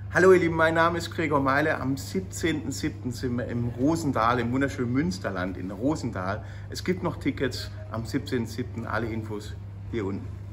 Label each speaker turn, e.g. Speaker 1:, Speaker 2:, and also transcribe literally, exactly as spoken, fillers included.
Speaker 1: Hallo ihr Lieben, mein Name ist Gregor Meile. Am siebzehnten siebten sind wir im Rosental, im wunderschönen Münsterland in Rosental. Es gibt noch Tickets am siebzehnten siebten Alle Infos hier unten.